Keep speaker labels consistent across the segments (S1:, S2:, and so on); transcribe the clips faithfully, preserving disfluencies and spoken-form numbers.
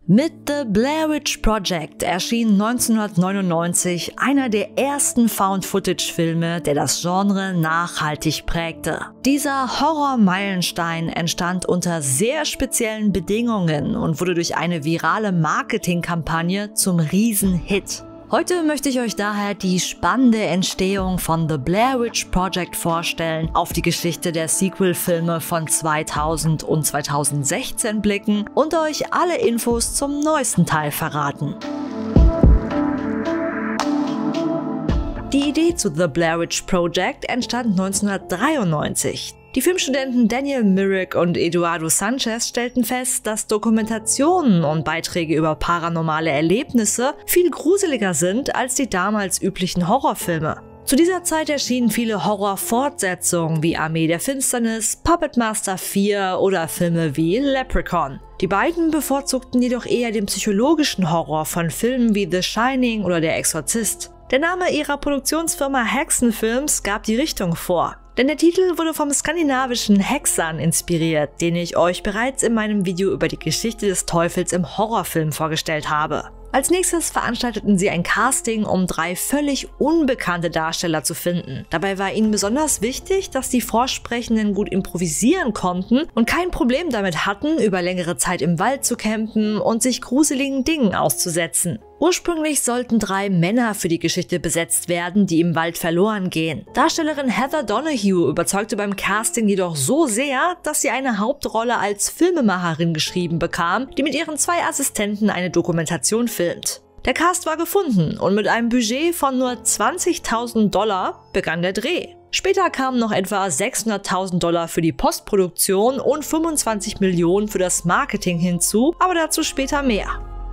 S1: Mit The Blair Witch Project erschien neunzehnhundertneunundneunzig einer der ersten Found-Footage-Filme, der das Genre nachhaltig prägte. Dieser Horror-Meilenstein entstand unter sehr speziellen Bedingungen und wurde durch eine virale Marketingkampagne zum Riesenhit. Heute möchte ich euch daher die spannende Entstehung von The Blair Witch Project vorstellen, auf die Geschichte der Sequel-Filme von zweitausend und zweitausendsechzehn blicken und euch alle Infos zum neuesten Teil verraten. Die Idee zu The Blair Witch Project entstand neunzehnhundertdreiundneunzig. Die Filmstudenten Daniel Myrick und Eduardo Sanchez stellten fest, dass Dokumentationen und Beiträge über paranormale Erlebnisse viel gruseliger sind als die damals üblichen Horrorfilme. Zu dieser Zeit erschienen viele Horror-Fortsetzungen wie Armee der Finsternis, Puppet Master vier oder Filme wie Leprechaun. Die beiden bevorzugten jedoch eher den psychologischen Horror von Filmen wie The Shining oder Der Exorzist. Der Name ihrer Produktionsfirma Hexenfilms gab die Richtung vor. Denn der Titel wurde vom skandinavischen Hexan inspiriert, den ich euch bereits in meinem Video über die Geschichte des Teufels im Horrorfilm vorgestellt habe. Als nächstes veranstalteten sie ein Casting, um drei völlig unbekannte Darsteller zu finden. Dabei war ihnen besonders wichtig, dass die Vorsprechenden gut improvisieren konnten und kein Problem damit hatten, über längere Zeit im Wald zu campen und sich gruseligen Dingen auszusetzen. Ursprünglich sollten drei Männer für die Geschichte besetzt werden, die im Wald verloren gehen. Darstellerin Heather Donahue überzeugte beim Casting jedoch so sehr, dass sie eine Hauptrolle als Filmemacherin geschrieben bekam, die mit ihren zwei Assistenten eine Dokumentation filmt. Der Cast war gefunden und mit einem Budget von nur zwanzigtausend Dollar begann der Dreh. Später kamen noch etwa sechshunderttausend Dollar für die Postproduktion und fünfundzwanzig Millionen für das Marketing hinzu, aber dazu später mehr.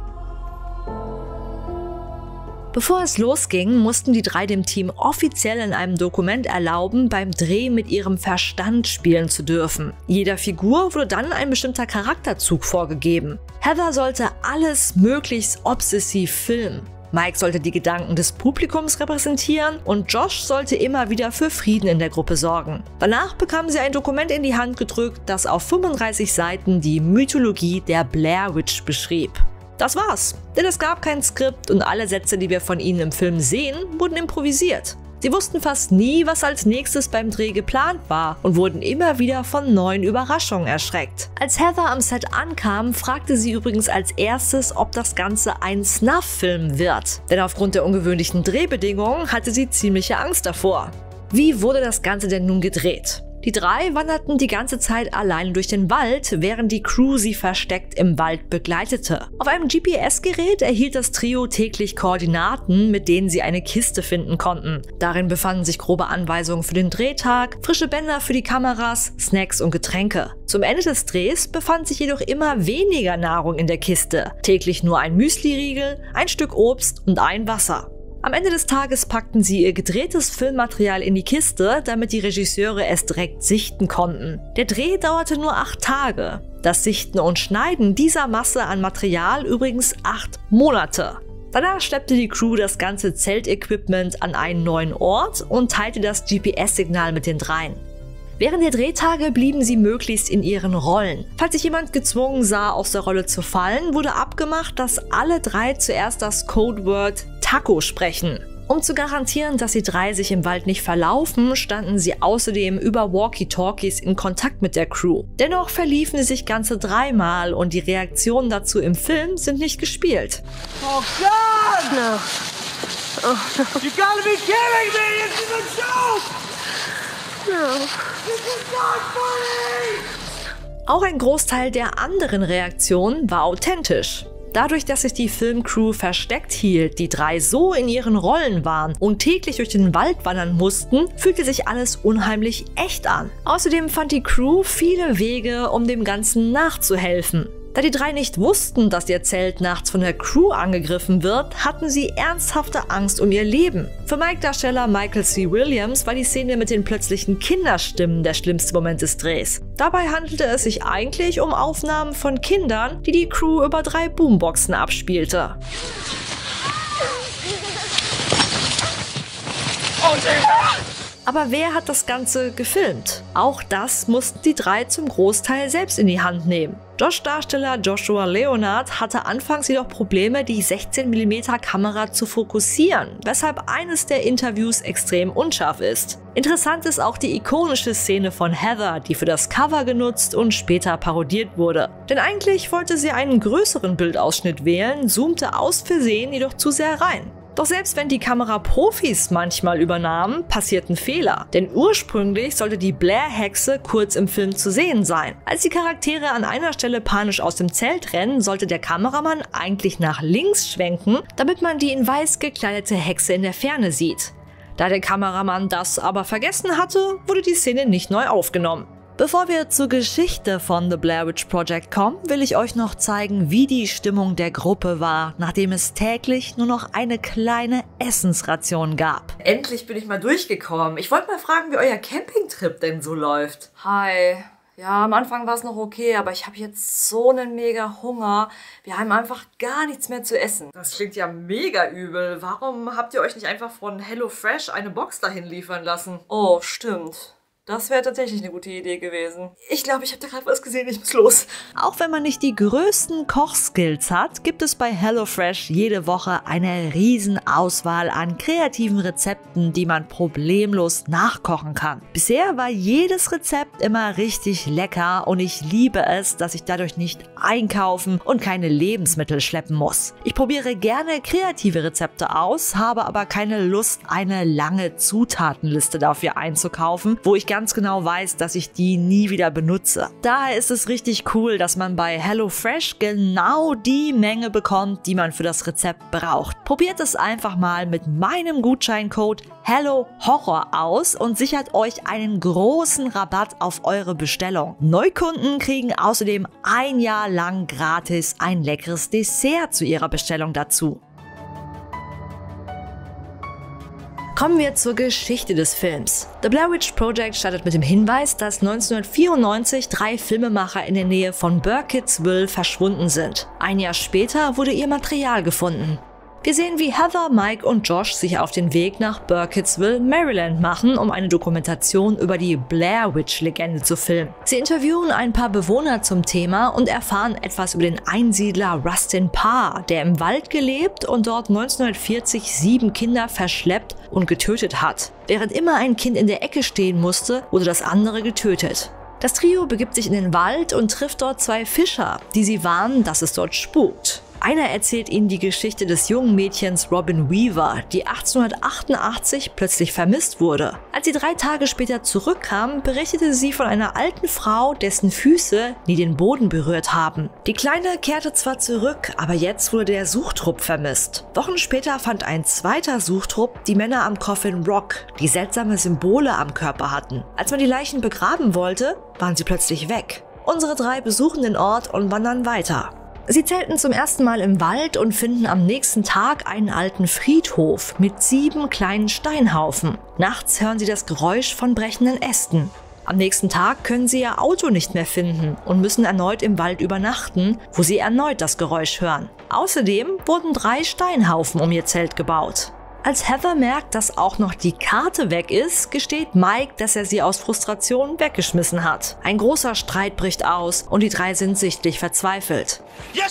S1: Bevor es losging, mussten die drei dem Team offiziell in einem Dokument erlauben, beim Dreh mit ihrem Verstand spielen zu dürfen. Jeder Figur wurde dann ein bestimmter Charakterzug vorgegeben. Heather sollte alles möglichst obsessiv filmen. Mike sollte die Gedanken des Publikums repräsentieren und Josh sollte immer wieder für Frieden in der Gruppe sorgen. Danach bekamen sie ein Dokument in die Hand gedrückt, das auf fünfunddreißig Seiten die Mythologie der Blair Witch beschrieb. Das war's, denn es gab kein Skript und alle Sätze, die wir von ihnen im Film sehen, wurden improvisiert. Sie wussten fast nie, was als nächstes beim Dreh geplant war und wurden immer wieder von neuen Überraschungen erschreckt. Als Heather am Set ankam, fragte sie übrigens als erstes, ob das Ganze ein Snuff-Film wird. Denn aufgrund der ungewöhnlichen Drehbedingungen hatte sie ziemliche Angst davor. Wie wurde das Ganze denn nun gedreht? Die drei wanderten die ganze Zeit allein durch den Wald, während die Crew sie versteckt im Wald begleitete. Auf einem G P S-Gerät erhielt das Trio täglich Koordinaten, mit denen sie eine Kiste finden konnten. Darin befanden sich grobe Anweisungen für den Drehtag, frische Bänder für die Kameras, Snacks und Getränke. Zum Ende des Drehs befand sich jedoch immer weniger Nahrung in der Kiste. Täglich nur ein Müsli-Riegel, ein Stück Obst und ein Wasser. Am Ende des Tages packten sie ihr gedrehtes Filmmaterial in die Kiste, damit die Regisseure es direkt sichten konnten. Der Dreh dauerte nur acht Tage. Das Sichten und Schneiden dieser Masse an Material übrigens acht Monate. Danach schleppte die Crew das ganze Zeltequipment an einen neuen Ort und teilte das G P S-Signal mit den dreien. Während der Drehtage blieben sie möglichst in ihren Rollen. Falls sich jemand gezwungen sah, aus der Rolle zu fallen, wurde abgemacht, dass alle drei zuerst das Codewort Taco sprechen. Um zu garantieren, dass die drei sich im Wald nicht verlaufen, standen sie außerdem über Walkie-Talkies in Kontakt mit der Crew. Dennoch verliefen sie sich ganze dreimal und die Reaktionen dazu im Film sind nicht gespielt.
S2: Oh God! No. Oh no. You gotta be kidding me! This is a joke! No. This is not funny!
S1: Auch ein Großteil der anderen Reaktionen war authentisch. Dadurch, dass sich die Filmcrew versteckt hielt, die drei so in ihren Rollen waren und täglich durch den Wald wandern mussten, fühlte sich alles unheimlich echt an. Außerdem fand die Crew viele Wege, um dem Ganzen nachzuhelfen. Da die drei nicht wussten, dass ihr Zelt nachts von der Crew angegriffen wird, hatten sie ernsthafte Angst um ihr Leben. Für Mike-Darsteller Michael C. Williams war die Szene mit den plötzlichen Kinderstimmen der schlimmste Moment des Drehs. Dabei handelte es sich eigentlich um Aufnahmen von Kindern, die die Crew über drei Boomboxen abspielte.
S2: Oh,
S1: Aber wer hat das Ganze gefilmt? Auch das mussten die drei zum Großteil selbst in die Hand nehmen. Josh-Darsteller Joshua Leonard hatte anfangs jedoch Probleme, die sechzehn Millimeter Kamera zu fokussieren, weshalb eines der Interviews extrem unscharf ist. Interessant ist auch die ikonische Szene von Heather, die für das Cover genutzt und später parodiert wurde. Denn eigentlich wollte sie einen größeren Bildausschnitt wählen, zoomte aus Versehen jedoch zu sehr rein. Doch selbst wenn die Kameraprofis manchmal übernahmen, passierten Fehler. Denn ursprünglich sollte die Blair-Hexe kurz im Film zu sehen sein. Als die Charaktere an einer Stelle panisch aus dem Zelt rennen, sollte der Kameramann eigentlich nach links schwenken, damit man die in weiß gekleidete Hexe in der Ferne sieht. Da der Kameramann das aber vergessen hatte, wurde die Szene nicht neu aufgenommen. Bevor wir zur Geschichte von The Blair Witch Project kommen, will ich euch noch zeigen, wie die Stimmung der Gruppe war, nachdem es täglich nur noch eine kleine Essensration gab.
S3: Endlich bin ich mal durchgekommen. Ich wollte mal fragen, wie euer Campingtrip denn so läuft. Hi. Ja, am Anfang war es noch okay, aber ich habe jetzt so einen mega Hunger. Wir haben einfach gar nichts mehr zu essen. Das klingt ja mega übel. Warum habt ihr euch nicht einfach von HelloFresh eine Box dahin liefern lassen? Oh, stimmt. Das wäre tatsächlich eine gute Idee gewesen. Ich glaube, ich habe da gerade was gesehen, ich muss los.
S1: Auch wenn man nicht die größten Kochskills hat, gibt es bei HelloFresh jede Woche eine riesen Auswahl an kreativen Rezepten, die man problemlos nachkochen kann. Bisher war jedes Rezept immer richtig lecker und ich liebe es, dass ich dadurch nicht einkaufen und keine Lebensmittel schleppen muss. Ich probiere gerne kreative Rezepte aus, habe aber keine Lust, eine lange Zutatenliste dafür einzukaufen, wo ich ganz genau weiß, dass ich die nie wieder benutze. Daher ist es richtig cool, dass man bei HelloFresh genau die Menge bekommt, die man für das Rezept braucht. Probiert es einfach mal mit meinem Gutscheincode HelloHorror aus und sichert euch einen großen Rabatt auf eure Bestellung. Neukunden kriegen außerdem ein Jahr lang gratis ein leckeres Dessert zu ihrer Bestellung dazu. Kommen wir zur Geschichte des Films. The Blair Witch Project startet mit dem Hinweis, dass neunzehnhundertvierundneunzig drei Filmemacher in der Nähe von Burkittsville verschwunden sind. Ein Jahr später wurde ihr Material gefunden. Wir sehen, wie Heather, Mike und Josh sich auf den Weg nach Burkittsville, Maryland machen, um eine Dokumentation über die Blair Witch-Legende zu filmen. Sie interviewen ein paar Bewohner zum Thema und erfahren etwas über den Einsiedler Rustin Parr, der im Wald gelebt und dort neunzehnhundertvierzig sieben Kinder verschleppt und getötet hat. Während immer ein Kind in der Ecke stehen musste, wurde das andere getötet. Das Trio begibt sich in den Wald und trifft dort zwei Fischer, die sie warnen, dass es dort spukt. Einer erzählt ihnen die Geschichte des jungen Mädchens Robin Weaver, die achtzehnhundertachtundachtzig plötzlich vermisst wurde. Als sie drei Tage später zurückkam, berichtete sie von einer alten Frau, dessen Füße nie den Boden berührt haben. Die Kleine kehrte zwar zurück, aber jetzt wurde der Suchtrupp vermisst. Wochen später fand ein zweiter Suchtrupp die Männer am Coffin Rock, die seltsame Symbole am Körper hatten. Als man die Leichen begraben wollte, waren sie plötzlich weg. Unsere drei besuchen den Ort und wandern weiter. Sie zelten zum ersten Mal im Wald und finden am nächsten Tag einen alten Friedhof mit sieben kleinen Steinhaufen. Nachts hören sie das Geräusch von brechenden Ästen. Am nächsten Tag können sie ihr Auto nicht mehr finden und müssen erneut im Wald übernachten, wo sie erneut das Geräusch hören. Außerdem wurden drei Steinhaufen um ihr Zelt gebaut. Als Heather merkt, dass auch noch die Karte weg ist, gesteht Mike, dass er sie aus Frustration weggeschmissen hat. Ein großer Streit bricht aus und die drei sind sichtlich verzweifelt.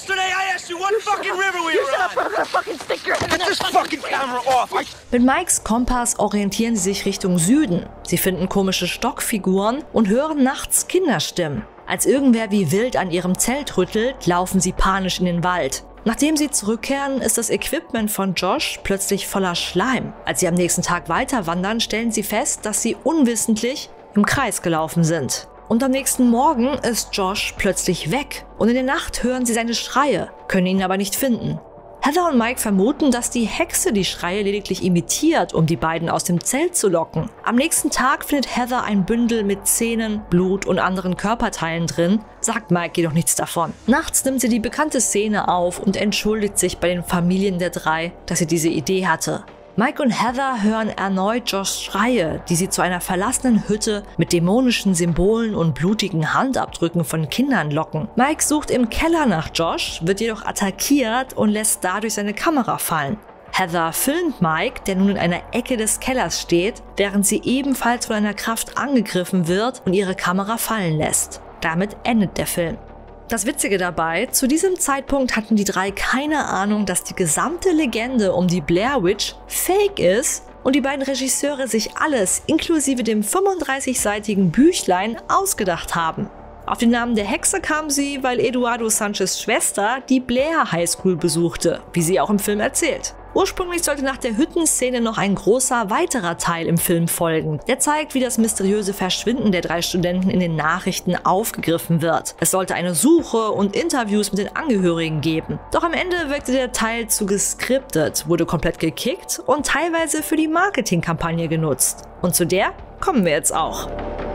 S1: Mit Mikes Kompass orientieren sie sich Richtung Süden. Sie finden komische Stockfiguren und hören nachts Kinderstimmen. Als irgendwer wie wild an ihrem Zelt rüttelt, laufen sie panisch in den Wald. Nachdem sie zurückkehren, ist das Equipment von Josh plötzlich voller Schleim. Als sie am nächsten Tag weiter wandern, stellen sie fest, dass sie unwissentlich im Kreis gelaufen sind. Und am nächsten Morgen ist Josh plötzlich weg. Und in der Nacht hören sie seine Schreie, können ihn aber nicht finden. Heather und Mike vermuten, dass die Hexe die Schreie lediglich imitiert, um die beiden aus dem Zelt zu locken. Am nächsten Tag findet Heather ein Bündel mit Zähnen, Blut und anderen Körperteilen drin, sagt Mike jedoch nichts davon. Nachts nimmt sie die bekannte Szene auf und entschuldigt sich bei den Familien der drei, dass sie diese Idee hatte. Mike und Heather hören erneut Joshs Schreie, die sie zu einer verlassenen Hütte mit dämonischen Symbolen und blutigen Handabdrücken von Kindern locken. Mike sucht im Keller nach Josh, wird jedoch attackiert und lässt dadurch seine Kamera fallen. Heather filmt Mike, der nun in einer Ecke des Kellers steht, während sie ebenfalls von einer Kraft angegriffen wird und ihre Kamera fallen lässt. Damit endet der Film. Das Witzige dabei, zu diesem Zeitpunkt hatten die drei keine Ahnung, dass die gesamte Legende um die Blair Witch fake ist und die beiden Regisseure sich alles inklusive dem fünfunddreißigseitigen Büchlein ausgedacht haben. Auf den Namen der Hexe kam sie, weil Eduardo Sanchez Schwester die Blair High School besuchte, wie sie auch im Film erzählt. Ursprünglich sollte nach der Hüttenszene noch ein großer weiterer Teil im Film folgen. Der zeigt, wie das mysteriöse Verschwinden der drei Studenten in den Nachrichten aufgegriffen wird. Es sollte eine Suche und Interviews mit den Angehörigen geben. Doch am Ende wirkte der Teil zu geskriptet, wurde komplett gekickt und teilweise für die Marketingkampagne genutzt. Und zu der kommen wir jetzt auch.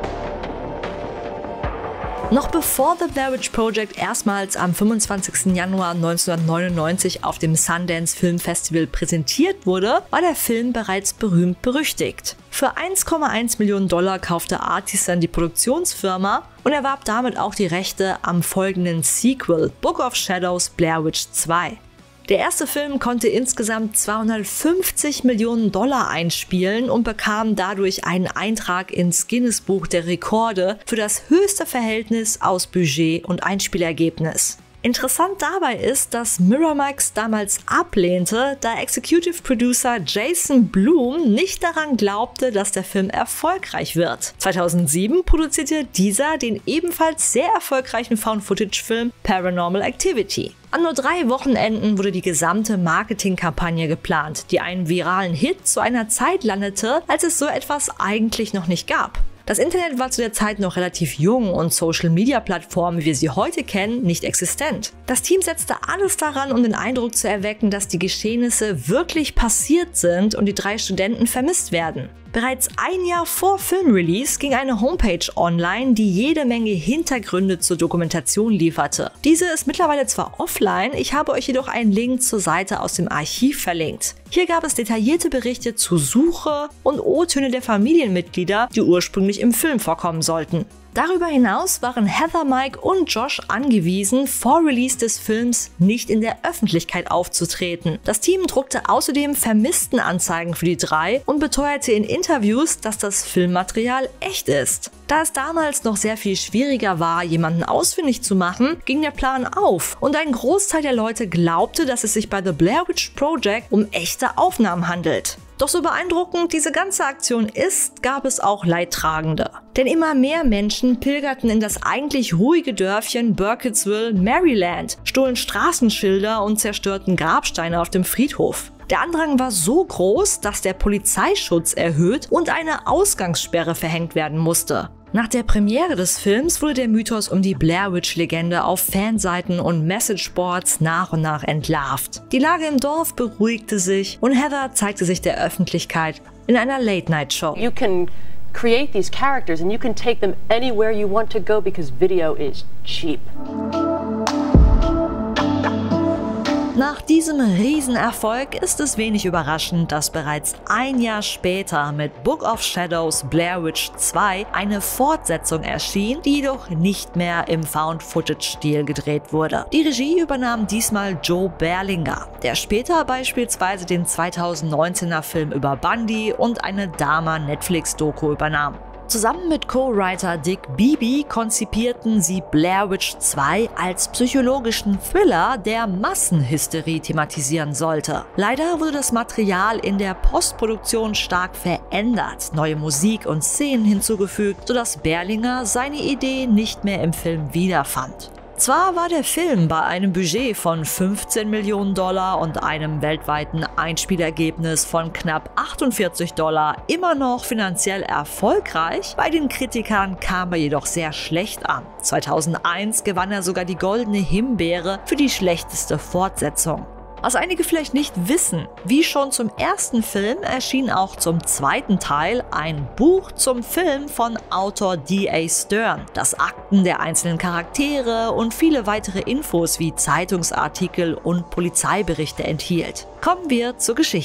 S1: Noch bevor The Blair Witch Project erstmals am fünfundzwanzigsten Januar neunzehnhundertneunundneunzig auf dem Sundance Film Festival präsentiert wurde, war der Film bereits berühmt berüchtigt. Für eins Komma eins Millionen Dollar kaufte Artisan die Produktionsfirma und erwarb damit auch die Rechte am folgenden Sequel Book of Shadows Blair Witch zwei. Der erste Film konnte insgesamt zweihundertfünfzig Millionen Dollar einspielen und bekam dadurch einen Eintrag ins Guinness-Buch der Rekorde für das höchste Verhältnis aus Budget und Einspielergebnis. Interessant dabei ist, dass Miramax damals ablehnte, da Executive Producer Jason Blum nicht daran glaubte, dass der Film erfolgreich wird. zweitausendsieben produzierte dieser den ebenfalls sehr erfolgreichen Found-Footage-Film Paranormal Activity. An nur drei Wochenenden wurde die gesamte Marketingkampagne geplant, die einen viralen Hit zu einer Zeit landete, als es so etwas eigentlich noch nicht gab. Das Internet war zu der Zeit noch relativ jung und Social-Media-Plattformen, wie wir sie heute kennen, nicht existent. Das Team setzte alles daran, um den Eindruck zu erwecken, dass die Geschehnisse wirklich passiert sind und die drei Studenten vermisst werden. Bereits ein Jahr vor Filmrelease ging eine Homepage online, die jede Menge Hintergründe zur Dokumentation lieferte. Diese ist mittlerweile zwar offline, ich habe euch jedoch einen Link zur Seite aus dem Archiv verlinkt. Hier gab es detaillierte Berichte zur Suche und O-Töne der Familienmitglieder, die ursprünglich im Film vorkommen sollten. Darüber hinaus waren Heather, Mike und Josh angewiesen, vor Release des Films nicht in der Öffentlichkeit aufzutreten. Das Team druckte außerdem Vermisstenanzeigen für die drei und beteuerte in Interviews, dass das Filmmaterial echt ist. Da es damals noch sehr viel schwieriger war, jemanden ausfindig zu machen, ging der Plan auf und ein Großteil der Leute glaubte, dass es sich bei The Blair Witch Project um echte Aufnahmen handelt. Doch so beeindruckend diese ganze Aktion ist, gab es auch Leidtragende. Denn immer mehr Menschen pilgerten in das eigentlich ruhige Dörfchen Burkittsville, Maryland, stohlen Straßenschilder und zerstörten Grabsteine auf dem Friedhof. Der Andrang war so groß, dass der Polizeischutz erhöht und eine Ausgangssperre verhängt werden musste. Nach der Premiere des Films wurde der Mythos um die Blair Witch-Legende auf Fanseiten und Messageboards nach und nach entlarvt. Die Lage im Dorf beruhigte sich und Heather zeigte sich der Öffentlichkeit in einer Late-Night-Show.
S4: You can create these characters and you can take them anywhere you want to go because video is cheap.
S1: Nach diesem Riesenerfolg ist es wenig überraschend, dass bereits ein Jahr später mit Book of Shadows Blair Witch zwei eine Fortsetzung erschien, die jedoch nicht mehr im Found-Footage-Stil gedreht wurde. Die Regie übernahm diesmal Joe Berlinger, der später beispielsweise den zweitausendneunzehner Film über Bundy und eine Dahmer-Netflix-Doku übernahm. Zusammen mit Co-Writer Dick Beebe konzipierten sie Blair Witch zwei als psychologischen Thriller, der Massenhysterie thematisieren sollte. Leider wurde das Material in der Postproduktion stark verändert, neue Musik und Szenen hinzugefügt, sodass Berlinger seine Idee nicht mehr im Film wiederfand. Zwar war der Film bei einem Budget von fünfzehn Millionen Dollar und einem weltweiten Einspielergebnis von knapp achtundvierzig Dollar immer noch finanziell erfolgreich, bei den Kritikern kam er jedoch sehr schlecht an. zweitausendeins gewann er sogar die Goldene Himbeere für die schlechteste Fortsetzung. Was einige vielleicht nicht wissen, wie schon zum ersten Film erschien auch zum zweiten Teil ein Buch zum Film von Autor D A Stern, das Akten der einzelnen Charaktere und viele weitere Infos wie Zeitungsartikel und Polizeiberichte enthielt. Kommen wir zur Geschichte.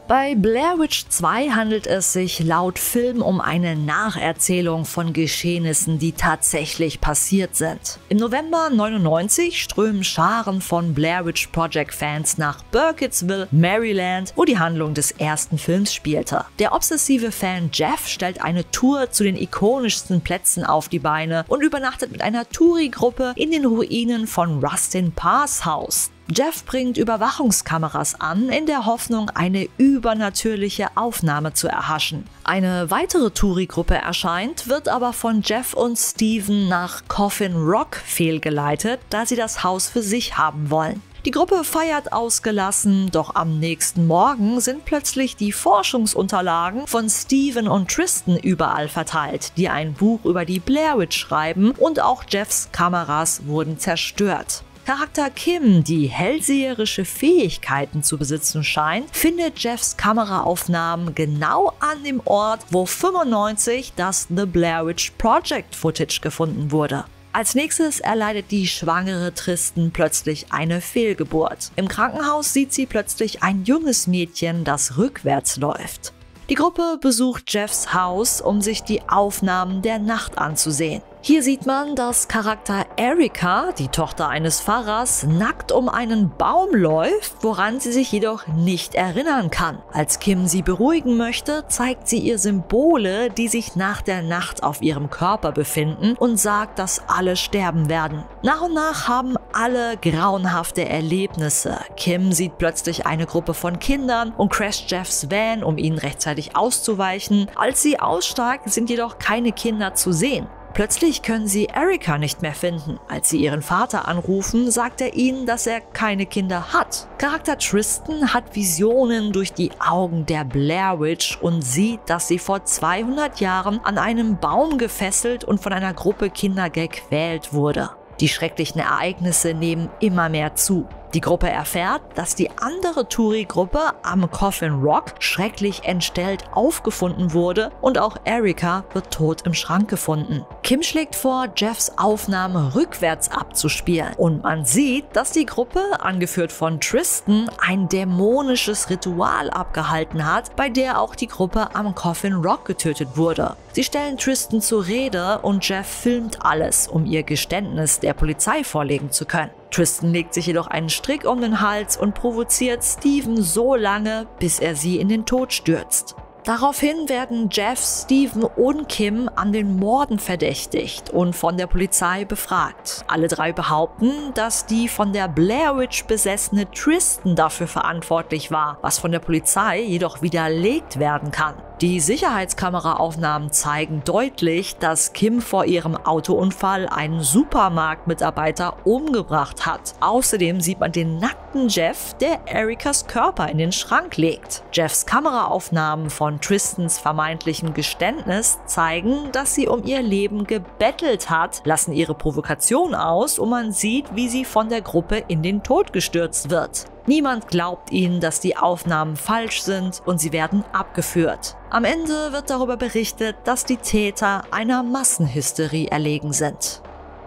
S1: Bei Blair Witch zwei handelt es sich laut Film um eine Nacherzählung von Geschehnissen, die tatsächlich passiert sind. Im November neunundneunzig strömen Scharen von Blair Witch Project-Fans nach Burkittsville, Maryland, wo die Handlung des ersten Films spielte. Der obsessive Fan Jeff stellt eine Tour zu den ikonischsten Plätzen auf die Beine und übernachtet mit einer Touri-Gruppe in den Ruinen von Rustin Parr's Haus. Jeff bringt Überwachungskameras an, in der Hoffnung, eine übernatürliche Aufnahme zu erhaschen. Eine weitere Touri-Gruppe erscheint, wird aber von Jeff und Steven nach Coffin Rock fehlgeleitet, da sie das Haus für sich haben wollen. Die Gruppe feiert ausgelassen, doch am nächsten Morgen sind plötzlich die Forschungsunterlagen von Steven und Tristan überall verteilt, die ein Buch über die Blair Witch schreiben, und auch Jeffs Kameras wurden zerstört. Charakter Kim, die hellseherische Fähigkeiten zu besitzen scheint, findet Jeffs Kameraaufnahmen genau an dem Ort, wo fünfundneunzig das The Blair Witch Project Footage gefunden wurde. Als nächstes erleidet die schwangere Tristan plötzlich eine Fehlgeburt. Im Krankenhaus sieht sie plötzlich ein junges Mädchen, das rückwärts läuft. Die Gruppe besucht Jeffs Haus, um sich die Aufnahmen der Nacht anzusehen. Hier sieht man, dass Charakter Erica, die Tochter eines Pfarrers, nackt um einen Baum läuft, woran sie sich jedoch nicht erinnern kann. Als Kim sie beruhigen möchte, zeigt sie ihr Symbole, die sich nach der Nacht auf ihrem Körper befinden, und sagt, dass alle sterben werden. Nach und nach haben alle grauenhafte Erlebnisse. Kim sieht plötzlich eine Gruppe von Kindern und crasht Jeffs Van, um ihnen rechtzeitig auszuweichen. Als sie aussteigt, sind jedoch keine Kinder zu sehen. Plötzlich können sie Erica nicht mehr finden. Als sie ihren Vater anrufen, sagt er ihnen, dass er keine Kinder hat. Charakter Tristan hat Visionen durch die Augen der Blair Witch und sieht, dass sie vor zweihundert Jahren an einem Baum gefesselt und von einer Gruppe Kinder gequält wurde. Die schrecklichen Ereignisse nehmen immer mehr zu. Die Gruppe erfährt, dass die andere Touri-Gruppe am Coffin Rock schrecklich entstellt aufgefunden wurde und auch Erica wird tot im Schrank gefunden. Kim schlägt vor, Jeffs Aufnahme rückwärts abzuspielen und man sieht, dass die Gruppe, angeführt von Tristan, ein dämonisches Ritual abgehalten hat, bei der auch die Gruppe am Coffin Rock getötet wurde. Sie stellen Tristan zur Rede und Jeff filmt alles, um ihr Geständnis der Polizei vorlegen zu können. Tristan legt sich jedoch einen Strick um den Hals und provoziert Steven so lange, bis er sie in den Tod stürzt. Daraufhin werden Jeff, Steven und Kim an den Morden verdächtigt und von der Polizei befragt. Alle drei behaupten, dass die von der Blair Witch besessene Tristan dafür verantwortlich war, was von der Polizei jedoch widerlegt werden kann. Die Sicherheitskameraaufnahmen zeigen deutlich, dass Kim vor ihrem Autounfall einen Supermarktmitarbeiter umgebracht hat. Außerdem sieht man den nackten Jeff, der Ericas Körper in den Schrank legt. Jeffs Kameraaufnahmen von Tristans vermeintlichem Geständnis zeigen, dass sie um ihr Leben gebettelt hat, lassen ihre Provokation aus und man sieht, wie sie von der Gruppe in den Tod gestürzt wird. Niemand glaubt ihnen, dass die Aufnahmen falsch sind und sie werden abgeführt. Am Ende wird darüber berichtet, dass die Täter einer Massenhysterie erlegen sind.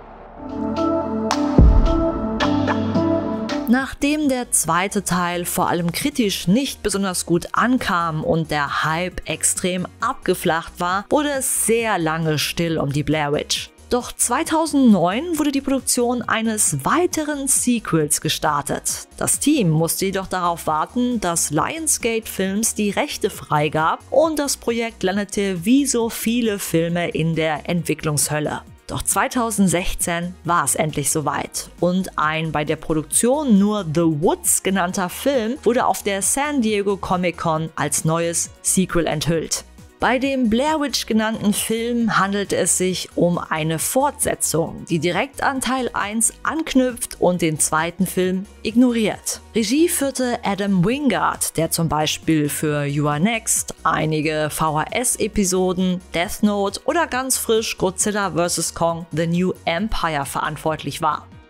S1: Nachdem der zweite Teil vor allem kritisch nicht besonders gut ankam und der Hype extrem abgeflacht war, wurde es sehr lange still um die Blair Witch. Doch zweitausendneun wurde die Produktion eines weiteren Sequels gestartet. Das Team musste jedoch darauf warten, dass Lionsgate Films die Rechte freigab und das Projekt landete wie so viele Filme in der Entwicklungshölle. Doch zweitausendsechzehn war es endlich soweit und ein bei der Produktion nur The Woods genannter Film wurde auf der San Diego Comic Con als neues Sequel enthüllt. Bei dem Blair Witch genannten Film handelt es sich um eine Fortsetzung, die direkt an Teil eins anknüpft und den zweiten Film ignoriert. Regie führte Adam Wingard, der zum Beispiel für You Are Next, einige V H S-Episoden, Death Note oder ganz frisch Godzilla versus. Kong The New Empire verantwortlich war.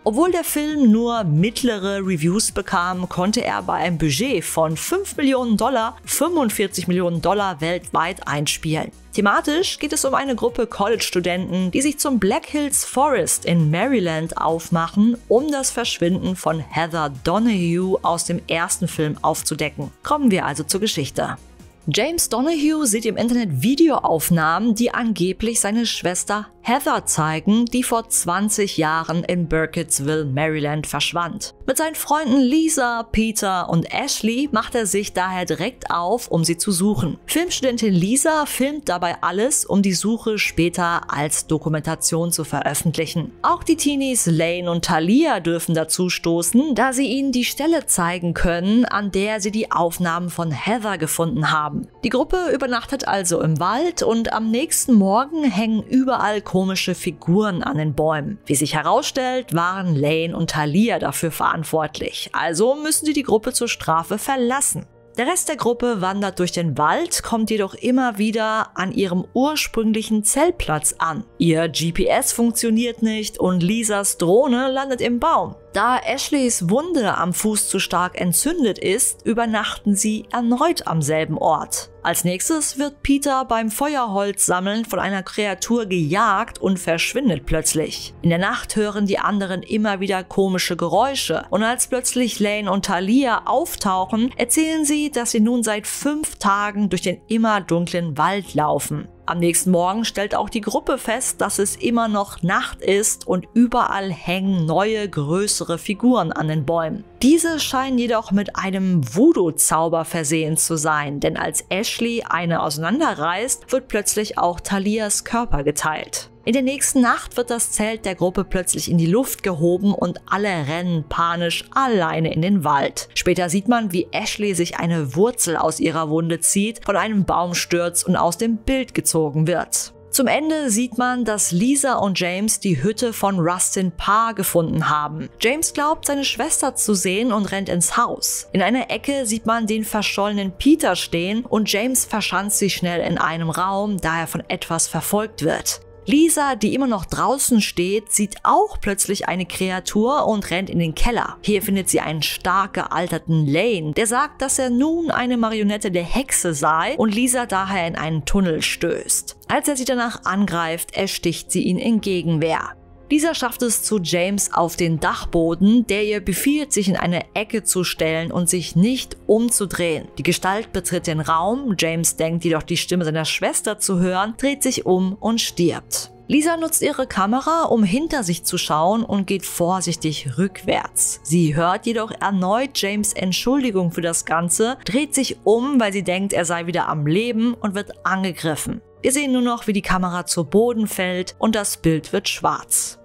S1: Obwohl der Film nur mittlere Reviews bekam, konnte er bei einem Budget von fünf Millionen Dollar fünfundvierzig Millionen Dollar weltweit einspielen. Thematisch geht es um eine Gruppe College-Studenten, die sich zum Black Hills Forest in Maryland aufmachen, um das Verschwinden von Heather Donahue aus dem ersten Film aufzudecken. Kommen wir also zur Geschichte. James Donahue sieht im Internet Videoaufnahmen, die angeblich seine Schwester Heather zeigen, die vor zwanzig Jahren in Burkittsville, Maryland verschwand. Mit seinen Freunden Lisa, Peter und Ashley macht er sich daher direkt auf, um sie zu suchen. Filmstudentin Lisa filmt dabei alles, um die Suche später als Dokumentation zu veröffentlichen. Auch die Teenies Lane und Talia dürfen dazu stoßen, da sie ihnen die Stelle zeigen können, an der sie die Aufnahmen von Heather gefunden haben. Die Gruppe übernachtet also im Wald und am nächsten Morgen hängen überall komische Figuren an den Bäumen. Wie sich herausstellt, waren Lane und Talia dafür verantwortlich, also müssen sie die Gruppe zur Strafe verlassen. Der Rest der Gruppe wandert durch den Wald, kommt jedoch immer wieder an ihrem ursprünglichen Zeltplatz an. Ihr G P S funktioniert nicht und Lisas Drohne landet im Baum. Da Ashleys Wunde am Fuß zu stark entzündet ist, übernachten sie erneut am selben Ort. Als nächstes wird Peter beim Feuerholz sammeln von einer Kreatur gejagt und verschwindet plötzlich. In der Nacht hören die anderen immer wieder komische Geräusche und als plötzlich Lane und Talia auftauchen, erzählen sie, dass sie nun seit fünf Tagen durch den immer dunklen Wald laufen. Am nächsten Morgen stellt auch die Gruppe fest, dass es immer noch Nacht ist und überall hängen neue, größere Figuren an den Bäumen. Diese scheinen jedoch mit einem Voodoo-Zauber versehen zu sein, denn als Ashley eine auseinanderreißt, wird plötzlich auch Talias Körper geteilt. In der nächsten Nacht wird das Zelt der Gruppe plötzlich in die Luft gehoben und alle rennen panisch alleine in den Wald. Später sieht man, wie Ashley sich eine Wurzel aus ihrer Wunde zieht, von einem Baum stürzt und aus dem Bild gezogen wird. Zum Ende sieht man, dass Lisa und James die Hütte von Rustin Parr gefunden haben. James glaubt, seine Schwester zu sehen und rennt ins Haus. In einer Ecke sieht man den verschollenen Peter stehen und James verschanzt sich schnell in einem Raum, da er von etwas verfolgt wird. Lisa, die immer noch draußen steht, sieht auch plötzlich eine Kreatur und rennt in den Keller. Hier findet sie einen stark gealterten Lane, der sagt, dass er nun eine Marionette der Hexe sei und Lisa daher in einen Tunnel stößt. Als er sie danach angreift, ersticht sie ihn in Gegenwehr. Lisa schafft es zu James auf den Dachboden, der ihr befiehlt, sich in eine Ecke zu stellen und sich nicht umzudrehen. Die Gestalt betritt den Raum, James denkt jedoch die Stimme seiner Schwester zu hören, dreht sich um und stirbt. Lisa nutzt ihre Kamera, um hinter sich zu schauen und geht vorsichtig rückwärts. Sie hört jedoch erneut James' Entschuldigung für das Ganze, dreht sich um, weil sie denkt, er sei wieder am Leben und wird angegriffen. Wir sehen nur noch, wie die Kamera zu Boden fällt und das Bild wird schwarz.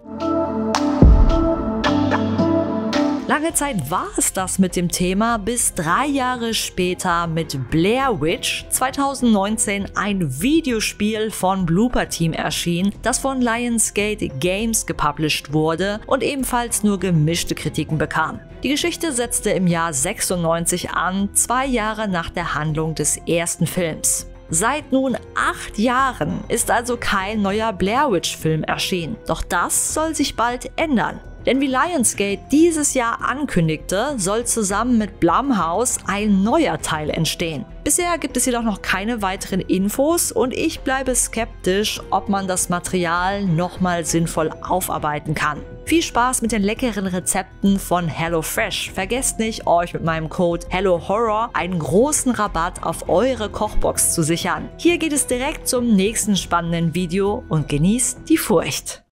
S1: Lange Zeit war es das mit dem Thema, bis drei Jahre später mit Blair Witch zweitausendneunzehn ein Videospiel von Blooper Team erschien, das von Lionsgate Games gepublished wurde und ebenfalls nur gemischte Kritiken bekam. Die Geschichte setzte im Jahr sechsundneunzig an, zwei Jahre nach der Handlung des ersten Films. Seit nun acht Jahren ist also kein neuer Blair Witch-Film erschienen. Doch das soll sich bald ändern. Denn wie Lionsgate dieses Jahr ankündigte, soll zusammen mit Blumhouse ein neuer Teil entstehen. Bisher gibt es jedoch noch keine weiteren Infos und ich bleibe skeptisch, ob man das Material nochmal sinnvoll aufarbeiten kann. Viel Spaß mit den leckeren Rezepten von HelloFresh. Vergesst nicht, euch mit meinem Code HelloHorror einen großen Rabatt auf eure Kochbox zu sichern. Hier geht es direkt zum nächsten spannenden Video und genießt die Furcht.